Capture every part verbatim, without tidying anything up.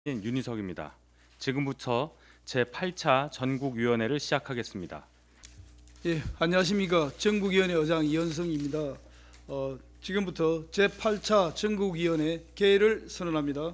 윤희석입니다. 지금부터 제팔 차 전국위원회를 시작하겠습니다. 예, 안녕하십니까. 전국위원회 의장 이현성입니다. 어, 지금부터 제팔 차 전국위원회 개회를 선언합니다.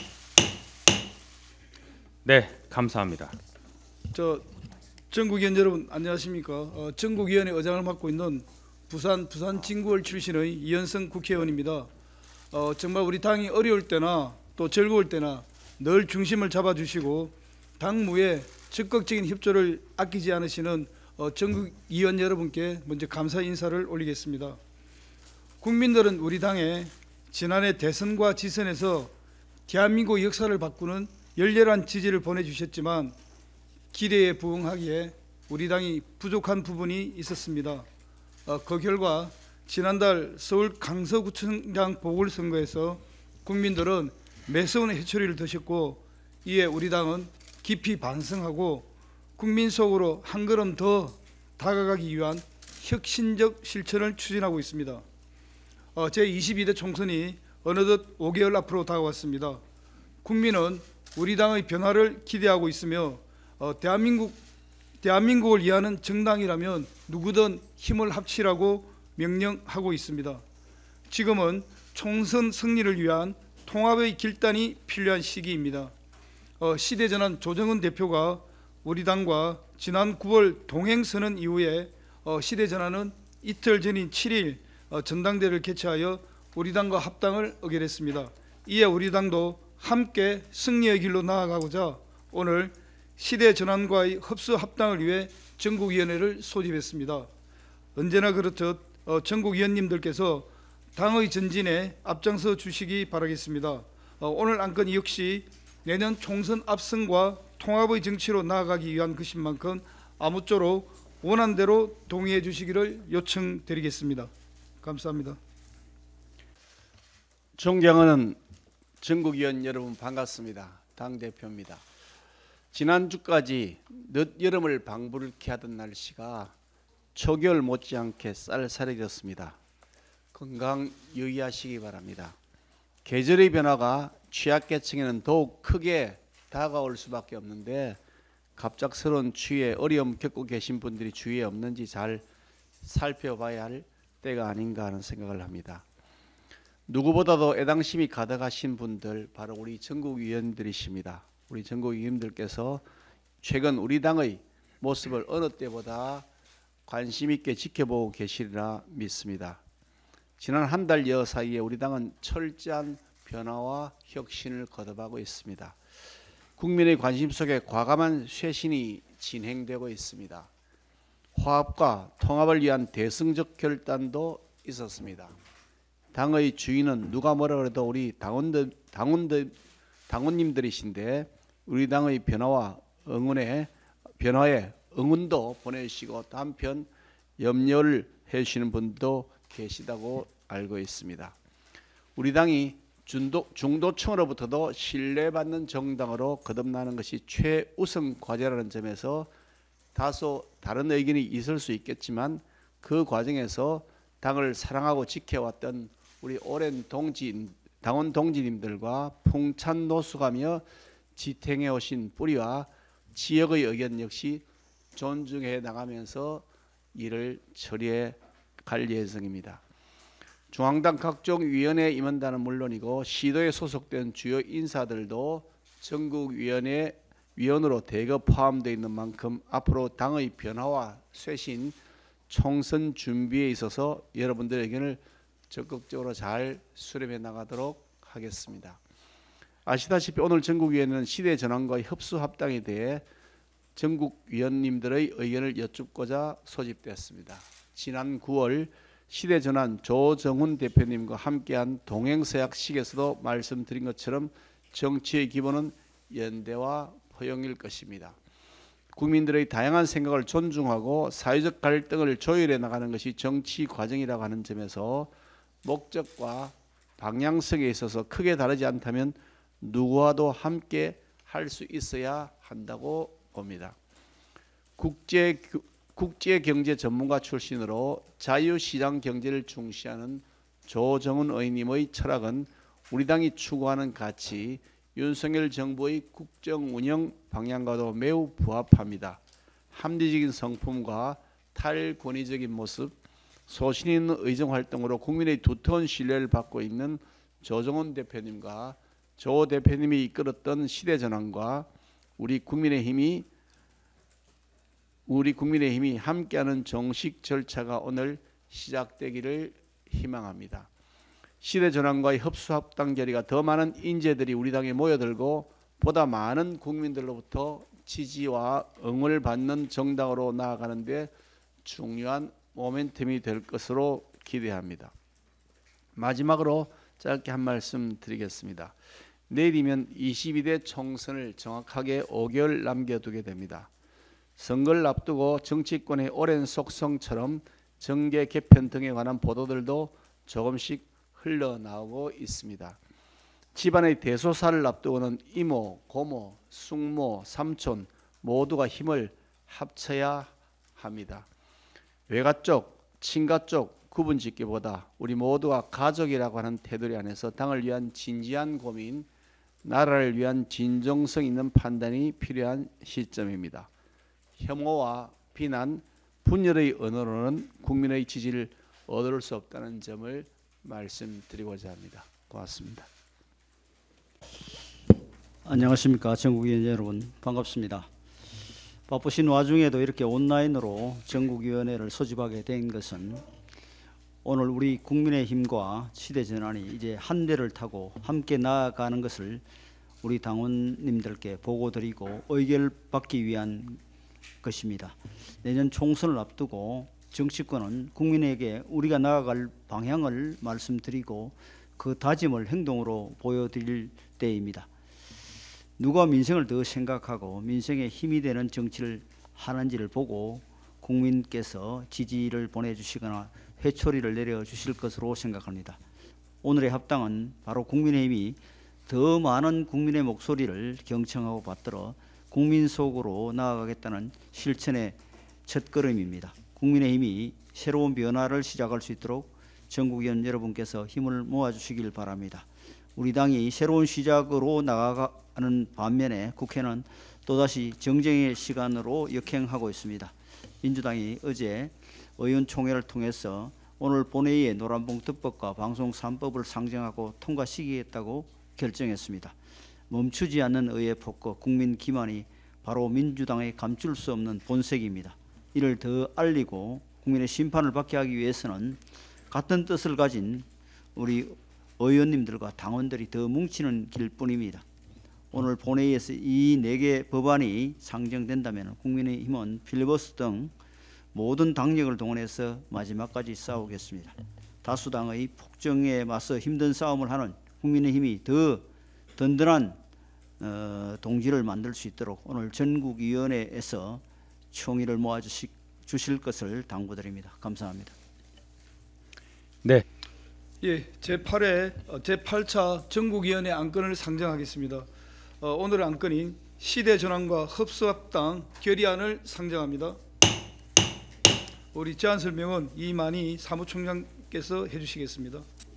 네, 감사합니다. 저 전국위원 여러분 안녕하십니까. 어, 전국위원회 의장을 맡고 있는 부산 부산 진구월 출신의 이현성 국회의원입니다. 어, 정말 우리 당이 어려울 때나 또 즐거울 때나 늘 중심을 잡아주시고 당무에 적극적인 협조를 아끼지 않으시는 어, 전국 의원 여러분께 먼저 감사 인사를 올리겠습니다. 국민들은 우리 당에 지난해 대선과 지선에서 대한민국 역사를 바꾸는 열렬한 지지를 보내주셨지만 기대에 부응하기에 우리 당이 부족한 부분이 있었습니다. 어, 그 결과 지난달 서울 강서구청장 보궐선거에서 국민들은 매서운 해초리를 드셨고, 이에 우리 당은 깊이 반성하고 국민 속으로 한 걸음 더 다가가기 위한 혁신적 실천을 추진하고 있습니다. 어, 제이십이 대 총선이 어느덧 오 개월 앞으로 다가왔습니다. 국민은 우리 당의 변화를 기대하고 있으며 어, 대한민국, 대한민국을 위하는 정당이라면 누구든 힘을 합치라고 명령하고 있습니다. 지금은 총선 승리를 위한 통합의 결단이 필요한 시기입니다. 어, 시대전환 조정은 대표가 우리 당과 지난 구월 동행선언 이후에 어, 시대전환은 이틀 전인 칠일 어, 전당대회를 개최하여 우리 당과 합당을 의결했습니다. 이에 우리 당도 함께 승리의 길로 나아가고자 오늘 시대전환과의 흡수 합당을 위해 전국위원회를 소집했습니다. 언제나 그렇듯 어, 전국위원님들께서 당의 전진에 앞장서 주시기 바라겠습니다. 어, 오늘 안건 역시 내년 총선 압승과 통합의 정치로 나아가기 위한 것인 만큼 아무쪼록 원안대로 동의해 주시기를 요청드리겠습니다. 감사합니다. 존경하는 전국위원 여러분 반갑습니다. 당대표입니다. 지난주까지 늦여름을 방불케 하던 날씨가 초겨울 못지않게 쌀쌀해졌습니다. 건강 유의하시기 바랍니다. 계절의 변화가 취약계층에는 더욱 크게 다가올 수밖에 없는데 갑작스러운 추위에 어려움 겪고 계신 분들이 주위에 없는지 잘 살펴봐야 할 때가 아닌가 하는 생각을 합니다. 누구보다도 애당심이 가득하신 분들 바로 우리 전국위원들이십니다. 우리 전국위원들께서 최근 우리 당의 모습을 어느 때보다 관심 있게 지켜보고 계시리라 믿습니다. 지난 한 달여 사이에 우리 당은 철저한 변화와 혁신을 거듭하고 있습니다. 국민의 관심 속에 과감한 쇄신이 진행되고 있습니다. 화합과 통합을 위한 대승적 결단도 있었습니다. 당의 주인은 누가 뭐라 그래도 우리 당원들, 당원들, 당원님들이신데 우리 당의 변화와 응원에 변화에 응원도 보내주시고 또 한편 염려를 해주시는 분도 계시다고 알고 있습니다. 우리 당이 중도, 중도층으로부터도 신뢰받는 정당으로 거듭나는 것이 최우선 과제라는 점에서 다소 다른 의견이 있을 수 있겠지만 그 과정에서 당을 사랑하고 지켜왔던 우리 오랜 동지, 당원 동지님들과 풍찬 노숙하며 지탱해 오신 뿌리와 지역의 의견 역시 존중해 나가면서 일을 처리해 갈 예정입니다. 중앙당 각종 위원회 임원단은 물론이고 시도에 소속된 주요 인사들도 전국위원회 위원으로 대거 포함되어 있는 만큼 앞으로 당의 변화와 쇄신, 총선 준비에 있어서 여러분들의 의견을 적극적으로 잘 수렴해 나가도록 하겠습니다. 아시다시피 오늘 전국위원회는 시대전환과의 흡수합당에 대해 전국위원님들의 의견을 여쭙고자 소집되었습니다. 지난 구월 시대전환 조정훈 대표님과 함께한 동행서약식에서도 말씀드린 것처럼 정치의 기본은 연대와 포용일 것입니다. 국민들의 다양한 생각을 존중하고 사회적 갈등을 조율해 나가는 것이 정치 과정이라고 하는 점에서 목적과 방향성에 있어서 크게 다르지 않다면 누구와도 함께 할 수 있어야 한다고 봅니다. 국제 국제경제 전문가 출신으로 자유시장 경제를 중시하는 조정훈 의원님의 철학은 우리 당이 추구하는 가치, 윤석열 정부의 국정 운영 방향과도 매우 부합합니다. 합리적인 성품과 탈권위적인 모습, 소신 있는 의정 활동으로 국민의 두터운 신뢰를 받고 있는 조정훈 대표님과 조 대표님이 이끌었던 시대 전환과 우리 국민의힘이 우리 국민의힘이 함께하는 정식 절차가 오늘 시작되기를 희망합니다. 시대 전환과의 흡수합당 결의가 더 많은 인재들이 우리 당에 모여들고 보다 많은 국민들로부터 지지와 응원을 받는 정당으로 나아가는 데 중요한 모멘텀이 될 것으로 기대합니다. 마지막으로 짧게 한 말씀 드리겠습니다. 내일이면 이십이 대 총선을 정확하게 오 개월 남겨두게 됩니다. 선거를 앞두고 정치권의 오랜 속성처럼 정계 개편 등에 관한 보도들도 조금씩 흘러나오고 있습니다. 집안의 대소사를 앞두고는 이모, 고모, 숙모, 삼촌 모두가 힘을 합쳐야 합니다. 외가 쪽, 친가 쪽 구분짓기보다 우리 모두가 가족이라고 하는 테두리 안에서 당을 위한 진지한 고민, 나라를 위한 진정성 있는 판단이 필요한 시점입니다. 혐오와 비난, 분열의 언어로는 국민의 지지를 얻을 수 없다는 점을 말씀드리고자 합니다. 고맙습니다. 안녕하십니까. 전국위원 여러분 반갑습니다. 바쁘신 와중에도 이렇게 온라인으로 전국위원회를 소집하게 된 것은 오늘 우리 국민의힘과 시대전환이 이제 한 대를 타고 함께 나아가는 것을 우리 당원님들께 보고드리고 의결받기 위한 것입니다. 내년 총선을 앞두고 정치권은 국민에게 우리가 나아갈 방향을 말씀드리고 그 다짐을 행동으로 보여드릴 때입니다. 누가 민생을 더 생각하고 민생에 힘이 되는 정치를 하는지를 보고 국민께서 지지를 보내주시거나 회초리를 내려주실 것으로 생각합니다. 오늘의 합당은 바로 국민의힘이 더 많은 국민의 목소리를 경청하고 받들어 국민 속으로 나아가겠다는 실천의 첫걸음입니다. 국민의힘이 새로운 변화를 시작할 수 있도록 전국위원 여러분께서 힘을 모아주시길 바랍니다. 우리 당이 새로운 시작으로 나아가는 반면에 국회는 또다시 정쟁의 시간으로 역행하고 있습니다. 민주당이 어제 의원총회를 통해서 오늘 본회의에 노란봉투법과 방송 삼 법을 상정하고 통과시키겠다고 결정했습니다. 멈추지 않는 의회 폭거, 국민 기만이 바로 민주당의 감출 수 없는 본색입니다. 이를 더 알리고 국민의 심판을 받게 하기 위해서는 같은 뜻을 가진 우리 의원님들과 당원들이 더 뭉치는 길뿐입니다. 오늘 본회의에서 이 네 개 법안이 상정된다면 국민의힘은 필리버스터 등 모든 당력을 동원해서 마지막까지 싸우겠습니다. 다수당의 폭정에 맞서 힘든 싸움을 하는 국민의힘이 더 든든한 어, 동지를 만들 수 있도록 오늘 전국위원회에서 총의를 모아주실 주실 것을 당부드립니다. 감사합니다. 네, 예, 제팔 회 제팔 차 전국위원회 안건을 상정하겠습니다. 어, 오늘 안건인 시대전환과 흡수합당 결의안을 상정합니다. 우리 제안 설명은 이만희 사무총장께서 해주시겠습니다.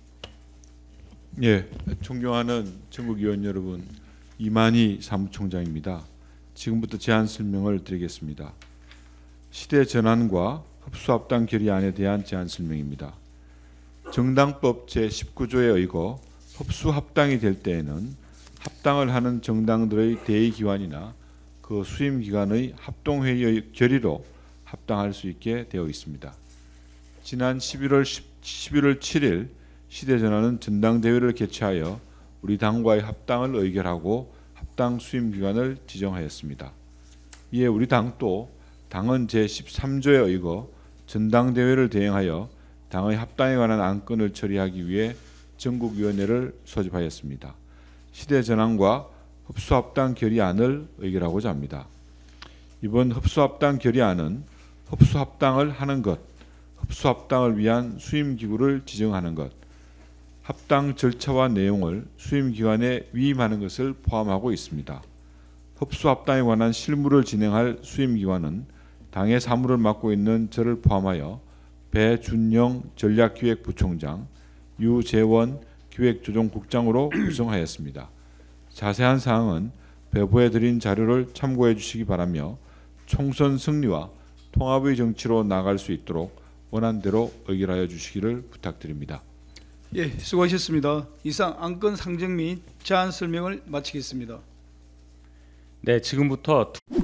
예, 존경하는 전국위원 여러분, 이만희 사무총장입니다. 지금부터 제안 설명을 드리겠습니다. 시대 전환과 흡수합당 결의안에 대한 제안 설명입니다. 정당법 제십구 조에 의거 흡수합당이 될 때에는 합당을 하는 정당들의 대의기관이나 그 수임기관의 합동회의의 결의로 합당할 수 있게 되어 있습니다. 지난 십일월 칠일 시대전환은 전당대회를 개최하여 우리 당과의 합당을 의결하고 합당 수임기관을 지정하였습니다. 이에 우리 당도 당은 제십삼 조에 의거 전당대회를 대행하여 당의 합당에 관한 안건을 처리하기 위해 전국위원회를 소집하였습니다. 시대전환과 흡수합당 결의안을 의결하고자 합니다. 이번 흡수합당 결의안은 흡수합당을 하는 것, 흡수합당을 위한 수임기구를 지정하는 것, 합당 절차와 내용을 수임기관에 위임하는 것을 포함하고 있습니다. 흡수합당에 관한 실무를 진행할 수임기관은 당의 사무를 맡고 있는 저를 포함하여 배준영 전략기획부총장, 유재원 기획조정국장으로 구성하였습니다. 자세한 사항은 배부해 드린 자료를 참고해 주시기 바라며 총선 승리와 통합의 정치로 나갈 수 있도록 원안대로 의결하여 주시기를 부탁드립니다. 예, 수고하셨습니다. 이상 안건 상정 및 제안 설명을 마치겠습니다. 네, 지금부터